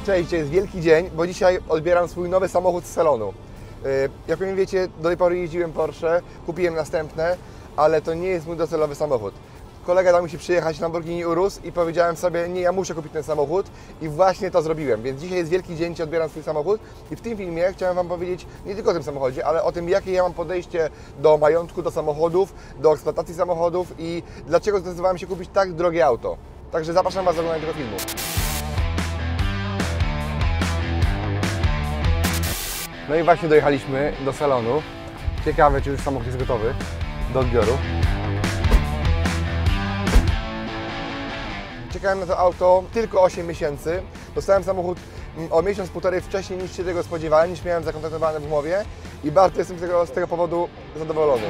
Cześć, dzisiaj jest wielki dzień, bo dzisiaj odbieram swój nowy samochód z salonu. Jak pewnie wiecie, do tej pory jeździłem Porsche, kupiłem następne, ale to nie jest mój docelowy samochód. Kolega dał mi się przyjechać Lamborghini Urus i powiedziałem sobie, nie, ja muszę kupić ten samochód i właśnie to zrobiłem. Więc dzisiaj jest wielki dzień, odbieram swój samochód i w tym filmie chciałem Wam powiedzieć nie tylko o tym samochodzie, ale o tym, jakie ja mam podejście do majątku, do samochodów, do eksploatacji samochodów i dlaczego zdecydowałem się kupić tak drogie auto. Także zapraszam Was do oglądania tego filmu. No i właśnie dojechaliśmy do salonu. Ciekawe, czy już samochód jest gotowy do odbioru. Czekałem na to auto tylko 8 miesięcy. Dostałem samochód o miesiąc, półtorej wcześniej niż się tego spodziewałem, niż miałem zakontraktowane w umowie i bardzo jestem z tego powodu zadowolony.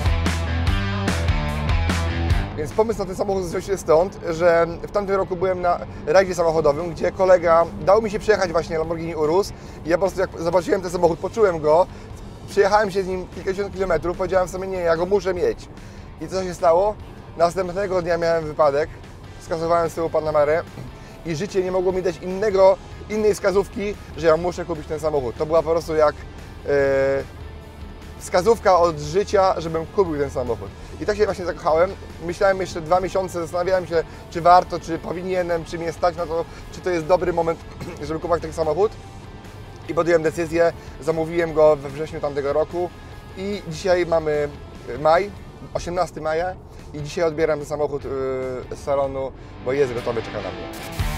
Więc pomysł na ten samochód wziął się stąd, że w tamtym roku byłem na rajdzie samochodowym, gdzie kolega dał mi się przejechać właśnie Lamborghini Urus i ja po prostu jak zobaczyłem ten samochód, poczułem go, przyjechałem się z nim kilkadziesiąt kilometrów, powiedziałem sobie nie, ja go muszę mieć. I co się stało? Następnego dnia miałem wypadek, skasowałem z tyłu Panamerę i życie nie mogło mi dać innej wskazówki, że ja muszę kupić ten samochód. To była po prostu jak wskazówka od życia, żebym kupił ten samochód. I tak się właśnie zakochałem. Myślałem jeszcze 2 miesiące, zastanawiałem się, czy warto, czy powinienem, czy mnie stać na to, czy to jest dobry moment, żeby kupować taki samochód. I podjąłem decyzję, zamówiłem go we wrześniu tamtego roku i dzisiaj mamy maj, 18 maja i dzisiaj odbieram ten samochód z salonu, bo jest gotowy, czeka na mnie.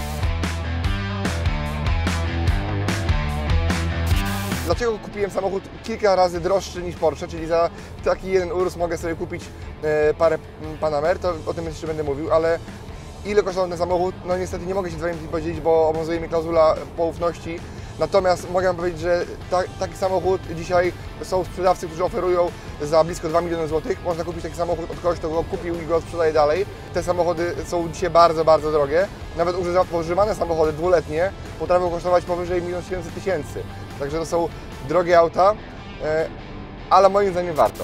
Dlaczego kupiłem samochód kilka razy droższy niż Porsche, czyli za taki jeden Urus mogę sobie kupić parę Panamer, to o tym jeszcze będę mówił, ale ile kosztował ten samochód? No niestety nie mogę się z Wami podzielić, bo obowiązuje mnie klauzula poufności. Natomiast mogę powiedzieć, że taki samochód dzisiaj są sprzedawcy, którzy oferują za blisko 2 miliony złotych. Można kupić taki samochód od kogoś, kto go kupił i go sprzedaje dalej. Te samochody są dzisiaj bardzo, bardzo drogie. Nawet używane samochody dwuletnie potrafią kosztować powyżej 1 700 000. Także to są drogie auta, ale moim zdaniem warto.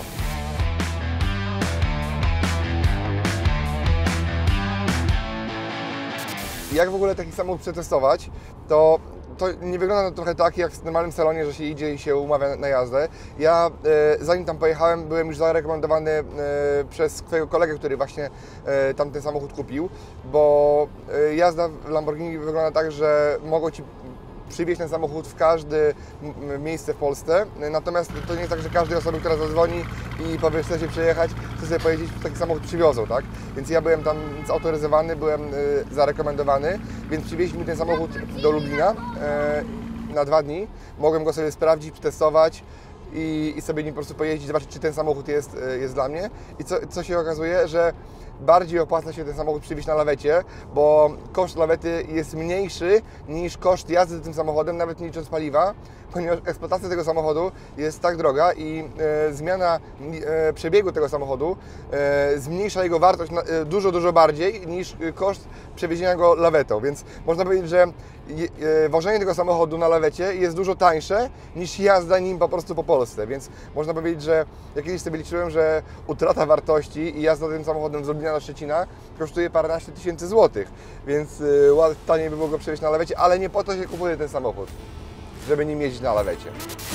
Jak w ogóle taki samochód przetestować, to nie wygląda trochę tak jak w normalnym salonie, że się idzie i się umawia na jazdę. Ja zanim tam pojechałem, byłem już zarekomendowany przez swojego kolegę, który właśnie tamten samochód kupił, bo jazda w Lamborghini wygląda tak, że mogą Ci przywieźć ten samochód w każde miejsce w Polsce, natomiast to nie jest tak, że każdej osobie, która zadzwoni i powie, chce się przejechać, chce sobie pojeździć, taki samochód przywiozą, tak? Więc ja byłem tam zautoryzowany, byłem zarekomendowany, więc przywieźli mi ten samochód do Lublina na 2 dni. Mogłem go sobie sprawdzić, przetestować i sobie nim po prostu pojeździć, zobaczyć, czy ten samochód jest dla mnie. I co się okazuje, że bardziej opłaca się ten samochód przywieźć na lawecie, bo koszt lawety jest mniejszy niż koszt jazdy tym samochodem, nawet nie licząc paliwa, ponieważ eksploatacja tego samochodu jest tak droga i zmiana przebiegu tego samochodu zmniejsza jego wartość dużo, dużo bardziej niż koszt przewiezienia go lawetą. Więc można powiedzieć, że wożenie tego samochodu na lawecie jest dużo tańsze niż jazda nim po prostu po Polsce. Więc można powiedzieć, że ja kiedyś sobie liczyłem, że utrata wartości i jazda tym samochodem z Lublina do Szczecina kosztuje paręnaście tysięcy złotych. Więc taniej by było go przewieźć na lawecie, ale nie po to się kupuje ten samochód, żeby nim jeździć na lawecie.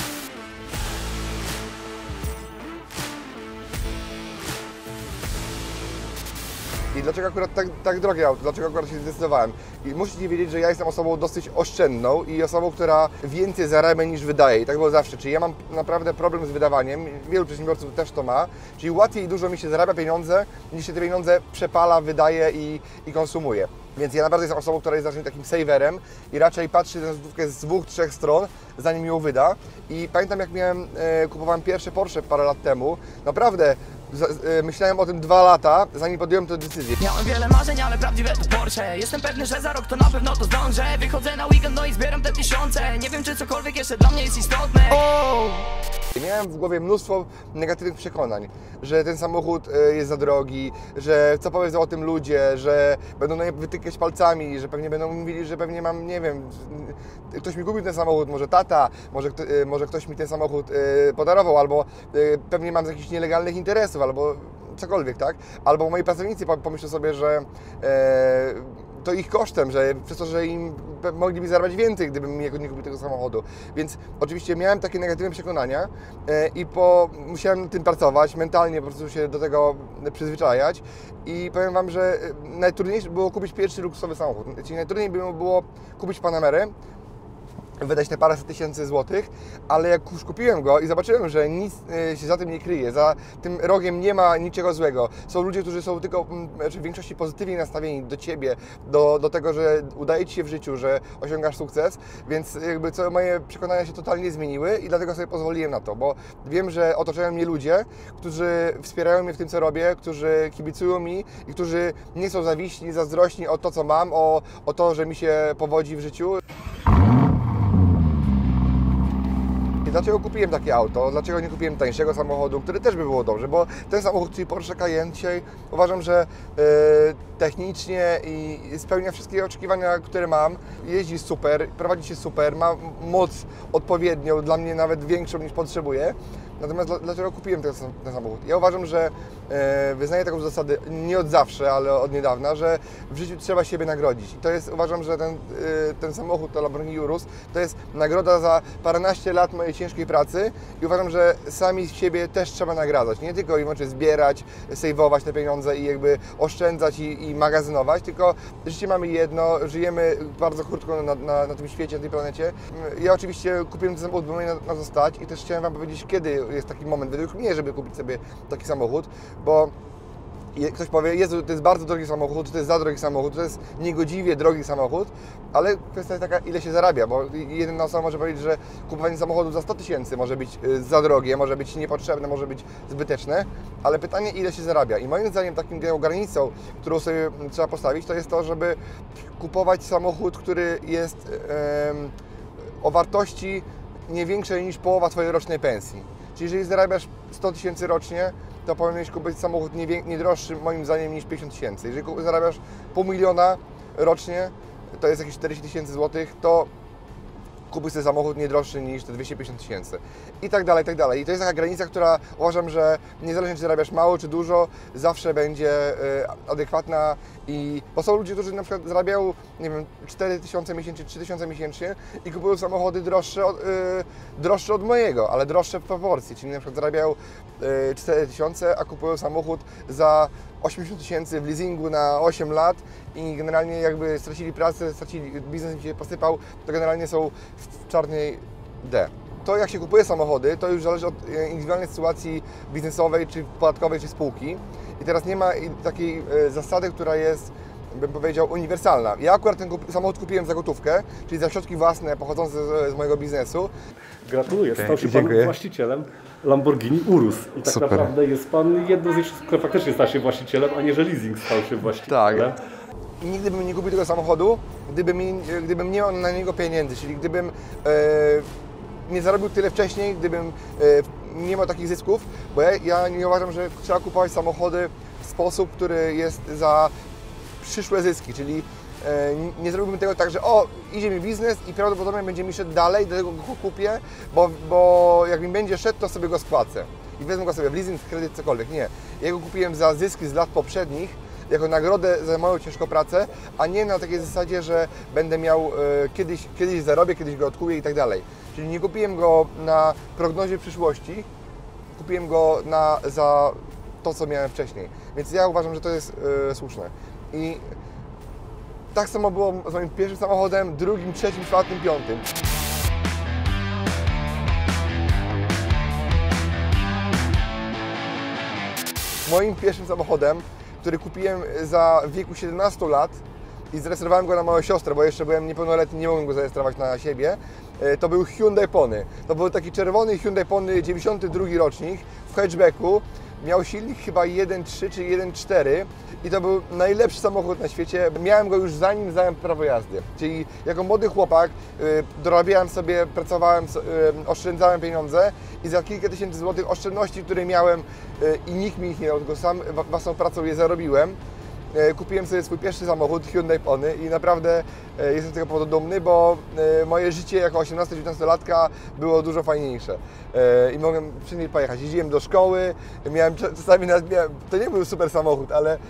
I dlaczego akurat tak drogie auto? Dlaczego akurat się zdecydowałem? I musicie wiedzieć, że ja jestem osobą dosyć oszczędną i osobą, która więcej zarabia niż wydaje. I tak było zawsze. Czyli ja mam naprawdę problem z wydawaniem. Wielu przedsiębiorców też to ma. Czyli łatwiej dużo mi się zarabia pieniądze, niż się te pieniądze przepala, wydaje i konsumuje. Więc ja naprawdę jestem osobą, która jest raczej takim saverem i raczej patrzy na złotówkę z 2-3 stron, zanim ją wyda. I pamiętam, jak kupowałem pierwsze Porsche parę lat temu, naprawdę myślałem o tym 2 lata, zanim podjąłem tę decyzję. Miałem wiele marzeń, ale prawdziwe to Porsche. Jestem pewny, że za rok to na pewno to zdążę. Wychodzę na weekend, no i zbieram te tysiące. Nie wiem, czy cokolwiek jeszcze dla mnie jest istotne. Miałem w głowie mnóstwo negatywnych przekonań, że ten samochód jest za drogi, że co powiedzą o tym ludzie, że będą na nie wytykać palcami, że pewnie będą mówili, że pewnie mam, nie wiem, ktoś mi kupił ten samochód, może tata, może ktoś mi ten samochód podarował, albo pewnie mam z jakichś nielegalnych interesów, albo cokolwiek, tak? Albo moi pracownicy pomyślą sobie, że to ich kosztem, że przez to, że im mogliby zarabiać więcej, gdybym nie kupił tego samochodu. Więc oczywiście miałem takie negatywne przekonania i musiałem nad tym pracować, mentalnie po prostu się do tego przyzwyczajać i powiem Wam, że najtrudniejsze było kupić pierwszy luksusowy samochód. Czyli najtrudniej było kupić Panamerę, wydać te paręset tysięcy złotych, ale jak już kupiłem go i zobaczyłem, że nic się za tym nie kryje, za tym rogiem nie ma niczego złego. Są ludzie, którzy są tylko w większości pozytywnie nastawieni do Ciebie, do tego, że udaje Ci się w życiu, że osiągasz sukces, więc jakby moje przekonania się totalnie zmieniły i dlatego sobie pozwoliłem na to, bo wiem, że otaczają mnie ludzie, którzy wspierają mnie w tym, co robię, którzy kibicują mi i którzy nie są zawiśni, zazdrośni o to, co mam, o to, że mi się powodzi w życiu. Dlaczego kupiłem takie auto? Dlaczego nie kupiłem tańszego samochodu, który też by było dobrze? Bo ten samochód, czyli Porsche Cayenne, dzisiaj uważam, że technicznie i spełnia wszystkie oczekiwania, które mam. Jeździ super, prowadzi się super, ma moc odpowiednią, dla mnie nawet większą niż potrzebuję. Natomiast dlaczego kupiłem ten samochód? Ja uważam, że wyznaję taką zasadę nie od zawsze, ale od niedawna, że w życiu trzeba siebie nagrodzić. I to jest, uważam, że ten samochód, to Lamborghini Urus, to jest nagroda za paręnaście lat mojej ciężkiej pracy i uważam, że sami siebie też trzeba nagradzać. Nie tylko i wyłącznie zbierać, sejwować te pieniądze i jakby oszczędzać i magazynować, tylko życie mamy jedno, żyjemy bardzo krótko na tym świecie, na tej planecie. Ja oczywiście kupiłem ten samochód, bo mnie na to stać i też chciałem Wam powiedzieć, kiedy jest taki moment według mnie, żeby kupić sobie taki samochód, bo ktoś powie, Jezu, to jest bardzo drogi samochód, to jest za drogi samochód, to jest niegodziwie drogi samochód, ale kwestia jest taka, ile się zarabia, bo jedna osoba może powiedzieć, że kupowanie samochodu za 100 tysięcy może być za drogie, może być niepotrzebne, może być zbyteczne, ale pytanie, ile się zarabia. I moim zdaniem taką granicą, którą sobie trzeba postawić, to jest to, żeby kupować samochód, który jest o wartości nie większej niż połowa Twojej rocznej pensji. Czyli jeżeli zarabiasz 100 tysięcy rocznie, to powinieneś kupić samochód nie droższy moim zdaniem niż 50 tysięcy. Jeżeli zarabiasz $500 000 rocznie, to jest jakieś 40 tysięcy złotych, to kupuj sobie samochód nie droższy niż te 250 tysięcy. I tak dalej, i tak dalej. I to jest taka granica, która uważam, że niezależnie czy zarabiasz mało czy dużo, zawsze będzie adekwatna. Bo są ludzie, którzy na przykład zarabiają, nie wiem, 4 tysiące miesięcznie, 3 tysiące miesięcznie i kupują samochody droższe od mojego, ale droższe w proporcji. Czyli na przykład zarabiają 4 tysiące, a kupują samochód za 80 tysięcy w leasingu na 8 lat i generalnie jakby stracili pracę, biznes im się posypał, to generalnie są w czarnej D. To jak się kupuje samochody, to już zależy od indywidualnej sytuacji biznesowej, czy podatkowej, czy spółki. I teraz nie ma takiej zasady, która jest, bym powiedział, uniwersalna. Ja akurat ten samochód kupiłem za gotówkę, czyli za środki własne pochodzące z mojego biznesu. Gratuluję, stał się Pan właścicielem Lamborghini Urus. I tak naprawdę jest Pan jedną z tych, która faktycznie stał się właścicielem, a nie że leasing stał się właścicielem. Tak. I nigdy bym nie kupił tego samochodu, gdybym nie miał na niego pieniędzy, czyli gdybym nie zarobił tyle wcześniej, gdybym nie miał takich zysków, bo ja nie uważam, że trzeba kupować samochody w sposób, który jest za przyszłe zyski, czyli nie zrobiłbym tego tak, że idzie mi biznes i prawdopodobnie będzie mi szedł dalej, dlatego go kupię, bo jak mi będzie szedł, to sobie go spłacę i wezmę go sobie w leasing, w kredyt, cokolwiek. Nie. Ja go kupiłem za zyski z lat poprzednich, jako nagrodę za moją ciężką pracę, a nie na takiej zasadzie, że będę miał kiedyś zarobię, kiedyś go odkupię i tak dalej. Czyli nie kupiłem go na prognozie przyszłości, kupiłem go za to, co miałem wcześniej. Więc ja uważam, że to jest słuszne. I tak samo było z moim pierwszym samochodem, drugim, trzecim, czwartym, piątym. Moim pierwszym samochodem, który kupiłem w wieku 17 lat i zarejestrowałem go na moją siostrę, bo jeszcze byłem niepełnoletni, nie mogłem go zarejestrować na siebie, to był Hyundai Pony. To był taki czerwony Hyundai Pony 92 rocznik w hatchbacku. Miał silnik chyba 1.3 czy 1.4 i to był najlepszy samochód na świecie. Miałem go już zanim zdałem prawo jazdy. Czyli jako młody chłopak dorabiałem sobie, pracowałem, oszczędzałem pieniądze i za kilka tysięcy złotych oszczędności, które miałem i nikt mi ich nie dał, tylko sam własną pracą je zarobiłem. Kupiłem sobie swój pierwszy samochód, Hyundai Pony i naprawdę jestem z tego powodu dumny, bo moje życie jako 18-19-latka było dużo fajniejsze i mogłem wszędzie pojechać. Jeździłem do szkoły, miałem czasami to nie był super samochód, ale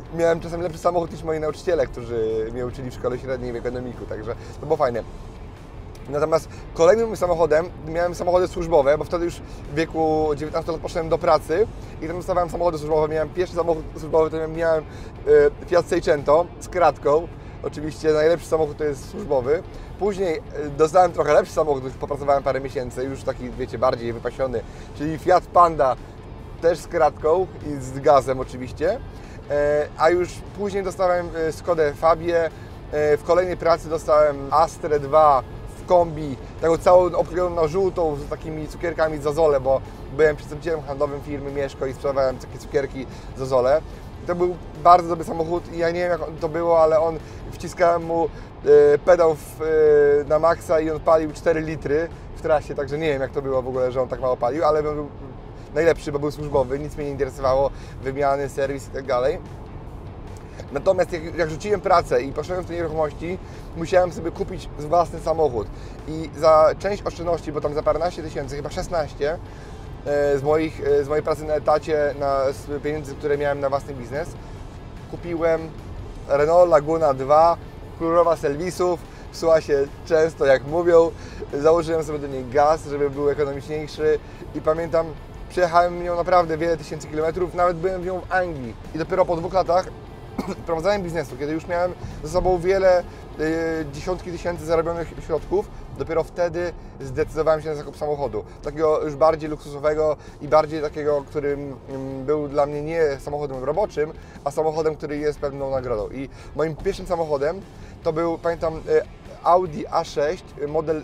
miałem czasem lepszy samochód niż moi nauczyciele, którzy mnie uczyli w szkole średniej w ekonomiku, także to było fajne. Natomiast kolejnym moim samochodem, miałem samochody służbowe, bo wtedy już w wieku 19 lat poszedłem do pracy i tam dostawałem samochody służbowe. Miałem pierwszy samochód służbowy, to miałem Fiat Seicento z kratką. Oczywiście najlepszy samochód to jest służbowy. Później dostałem trochę lepszy samochód, już popracowałem parę miesięcy, już taki, wiecie, bardziej wypasiony, czyli Fiat Panda, też z kratką i z gazem oczywiście. A już później dostałem Skodę Fabię, w kolejnej pracy dostałem Astrę 2 w kombi, taką całą obklejoną na żółtą z takimi cukierkami Zazole, bo byłem przedstawicielem handlowym firmy Mieszko i sprzedawałem takie cukierki Zazole. To był bardzo dobry samochód i ja nie wiem jak to było, ale on wciskałem mu pedał na maksa i on palił 4 litry w trasie, także nie wiem jak to było w ogóle, że on tak mało palił, ale był najlepszy, bo był służbowy, nic mnie nie interesowało, wymiany, serwis i tak dalej. Natomiast jak rzuciłem pracę i poszedłem w te nieruchomości, musiałem sobie kupić własny samochód i za część oszczędności, bo tam za paręnaście tysięcy, chyba 16, z mojej pracy na etacie, z pieniędzy, które miałem na własny biznes, kupiłem Renault Laguna 2, królowa serwisów, psuła się często jak mówią, założyłem sobie do niej gaz, żeby był ekonomiczniejszy i pamiętam, przejechałem nią naprawdę wiele tysięcy kilometrów, nawet byłem w nią w Anglii i dopiero po 2 latach prowadzenia biznesu, kiedy już miałem ze sobą wiele dziesiątki tysięcy zarobionych środków, dopiero wtedy zdecydowałem się na zakup samochodu. Takiego już bardziej luksusowego i bardziej takiego, którym był dla mnie nie samochodem roboczym, a samochodem, który jest pewną nagrodą. I moim pierwszym samochodem to był, pamiętam, Audi A6, model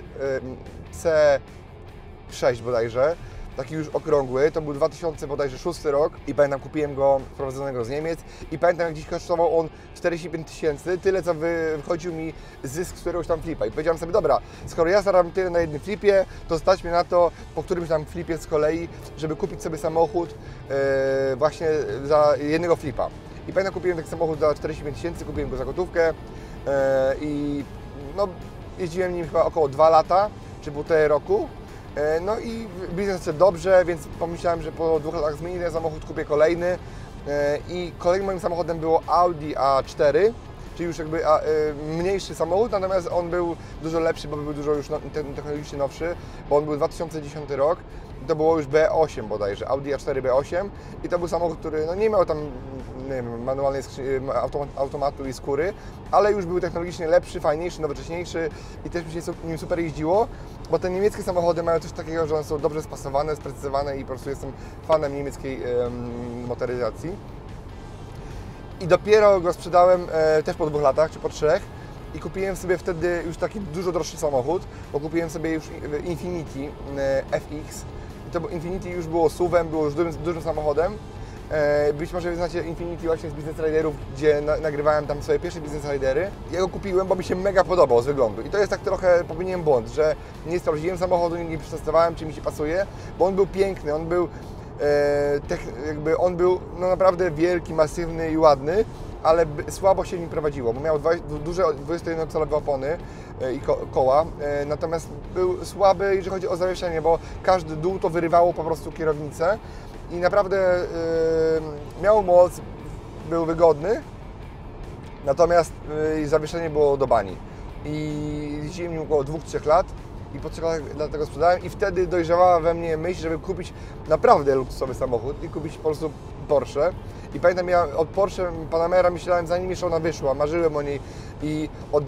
C6 bodajże, taki już okrągły, to był 2006 rok i pamiętam, kupiłem go sprowadzonego z Niemiec i pamiętam, jak dziś kosztował on 45 tysięcy, tyle co wychodził mi zysk z któregoś tam flipa i powiedziałem sobie, dobra, skoro ja zarabiam tyle na jednym flipie, to stać mnie na to po którymś tam flipie z kolei, żeby kupić sobie samochód właśnie za jednego flipa. I pamiętam, kupiłem taki samochód za 45 tysięcy, kupiłem go za gotówkę i no, jeździłem nim chyba około 2 lata, czy 1,5 roku. No i biznes szedł dobrze, więc pomyślałem, że po 2 latach zmienię ten samochód, kupię kolejny. I kolejnym moim samochodem było Audi A4, czyli już jakby mniejszy samochód, natomiast on był dużo lepszy, bo był dużo już technologicznie nowszy, bo on był 2010 rok. I to było już B8 bodajże, Audi A4 B8 i to był samochód, który no nie miał tam nie wiem, manualnej automatu i skóry, ale już był technologicznie lepszy, fajniejszy, nowocześniejszy i też mi się nim super jeździło, bo te niemieckie samochody mają coś takiego, że one są dobrze spasowane, sprecyzowane i po prostu jestem fanem niemieckiej motoryzacji. I dopiero go sprzedałem też po 2 latach, czy po 3 i kupiłem sobie wtedy już taki dużo droższy samochód, bo kupiłem sobie już Infiniti FX. I to Infiniti już było SUV-em, było już dużym samochodem. Być może znacie Infiniti właśnie z Business Riderów, gdzie nagrywałem tam swoje pierwsze Business Ridery. Ja go kupiłem, bo mi się mega podobał z wyglądu. I to jest tak trochę, popełniłem błąd, że nie sprawdziłem samochodu, nie przetestowałem, czy mi się pasuje, bo on był piękny, on był no naprawdę wielki, masywny i ładny, ale słabo się nim prowadziło, bo miał duże 21-calowe opony i koła, natomiast był słaby, jeżeli chodzi o zawieszenie, bo każdy dół to wyrywało po prostu kierownicę i naprawdę miał moc, był wygodny, natomiast zawieszenie było do bani. I jeździłem nim około 2-3 lat i po 3 latach dlatego sprzedałem i wtedy dojrzewała we mnie myśl, żeby kupić naprawdę luksusowy samochód i kupić po prostu Porsche. I pamiętam, ja od Porsche Panamera myślałem, zanim jeszcze ona wyszła, marzyłem o niej i od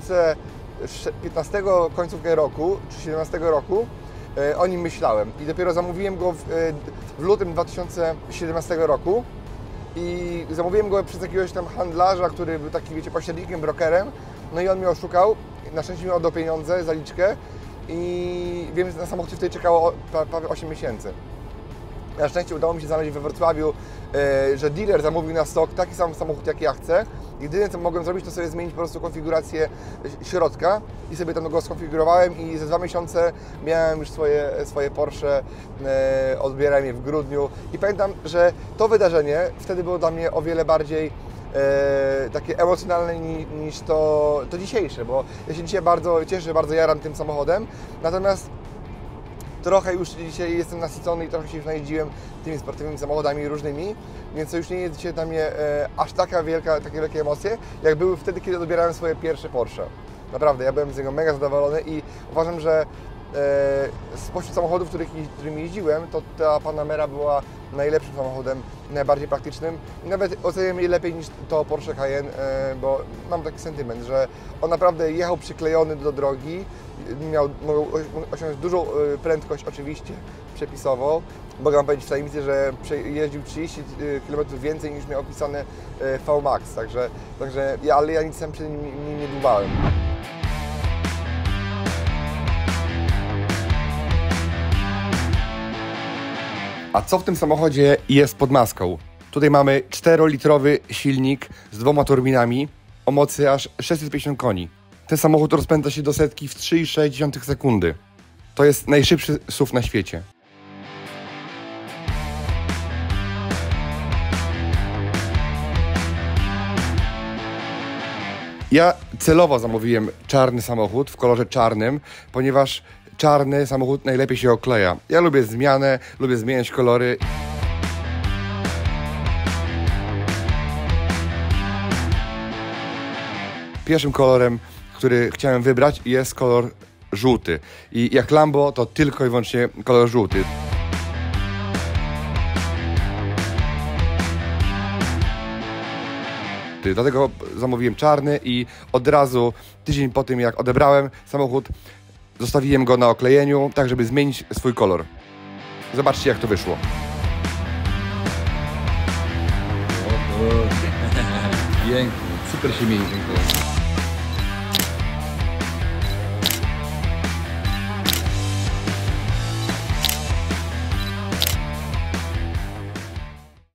2015 końcówkę roku, czy 2017 roku o nim myślałem i dopiero zamówiłem go w lutym 2017 roku i zamówiłem go przez jakiegoś tam handlarza, który był taki, wiecie, pośrednikiem, brokerem, no i on mnie oszukał, na szczęście mi oddał pieniądze, zaliczkę i wiem, że na samochód wtedy czekało prawie 8 miesięcy. Na szczęście udało mi się znaleźć we Wrocławiu, że dealer zamówił na stok taki sam samochód, jak ja chcę. Jedyne, co mogłem zrobić, to sobie zmienić po prostu konfigurację środka i sobie tam go skonfigurowałem i za 2 miesiące miałem już swoje Porsche, odbierałem je w grudniu i pamiętam, że to wydarzenie wtedy było dla mnie o wiele bardziej takie emocjonalne niż to dzisiejsze, bo ja się dzisiaj bardzo cieszę, bardzo jaram tym samochodem, natomiast trochę już dzisiaj jestem nasycony i trochę się już najeździłem tymi sportowymi samochodami różnymi, więc to już nie jest dzisiaj dla mnie aż takie wielkie emocje, jak były wtedy, kiedy odbierałem swoje pierwsze Porsche. Naprawdę, ja byłem z niego mega zadowolony i uważam, że spośród samochodów, którymi jeździłem, to ta Panamera była najlepszym samochodem, najbardziej praktycznym i nawet oceniam je lepiej niż to Porsche Cayenne, bo mam taki sentyment, że on naprawdę jechał przyklejony do drogi, mógł osiągnąć dużą prędkość oczywiście przepisową. Mogę Wam powiedzieć w tajemnicy, że jeździł 30 km więcej niż miał opisane VMAX, ale ja nic tam przed nim nie dłubałem. A co w tym samochodzie jest pod maską? Tutaj mamy 4-litrowy silnik z 2 turbinami o mocy aż 650 koni. Ten samochód rozpędza się do setki w 3,6 sekundy. To jest najszybszy SUV na świecie. Ja celowo zamówiłem czarny samochód w kolorze czarnym, ponieważ czarny samochód najlepiej się okleja. Ja lubię zmianę, lubię zmieniać kolory. Pierwszym kolorem, który chciałem wybrać, jest kolor żółty. I jak Lambo, to tylko i wyłącznie kolor żółty. Dlatego zamówiłem czarny i od razu, tydzień po tym jak odebrałem samochód, zostawiłem go na oklejeniu, tak żeby zmienić swój kolor. Zobaczcie, jak to wyszło. Pięknie, super się mieni ten kolor.